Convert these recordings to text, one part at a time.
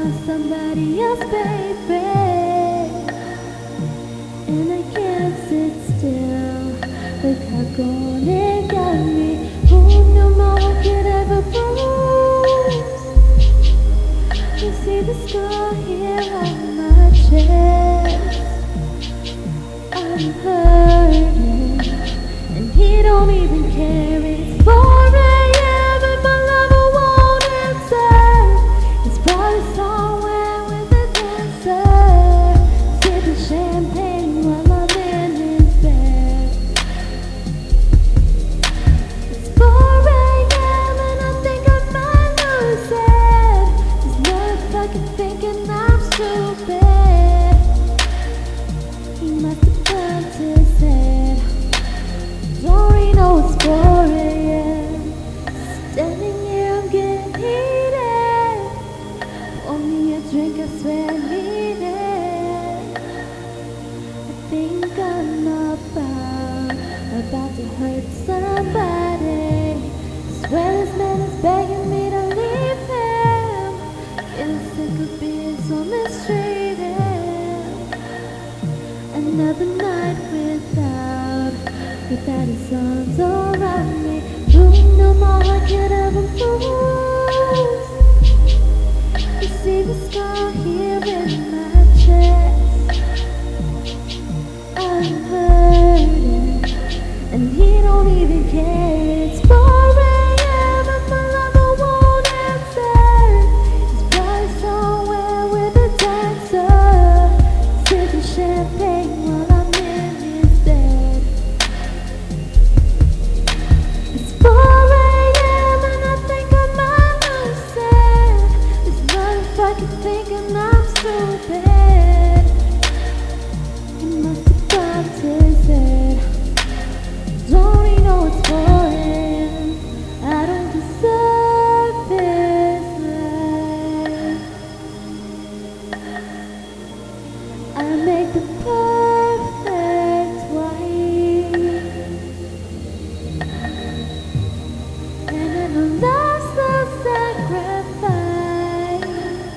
somebody else, baby, and I can't sit still. Look how gone it got me. Who knew no one could ever bruise? You see the scar here on my chest. I'm hurting, and he don't even care. It's 4 a.m. and my lover won't answer. He's probably somewhere with a dancer, sipping champagne while I'm in his bed. It's 4 a.m. and I think I might lose it. This motherfucker thinking I'm stupid. He must have bumped his head. Don't really know it's 4 a.m. Standing here, I'm getting heated. Pour me a drink, I swear I need it. I think I'm about to hurt somebody. Swear this man is begging me to leave him. Getting sick of being so mistreated. Another night without his arms around me. Who knew more I could ever lose? You see the scar here in my chest. I'm hurting, and he don't even care. It's 4 a.m. and my lover won't answer. He's probably somewhere with a dancer, sipping champagne while I'm in his bed. It's 4 a.m. and I think I might lose it. This motherfucker thinking I'm stupid. He must have bumped his head. Don't really know what's for him. I don't deserve his life. I make the perfect wife, and then I lost the sacrifice.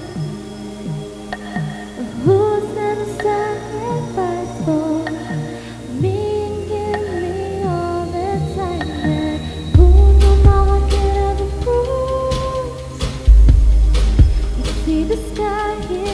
Who's gonna sacrifice for me and give me all the time? And who knew no one could ever prove? You see the sky here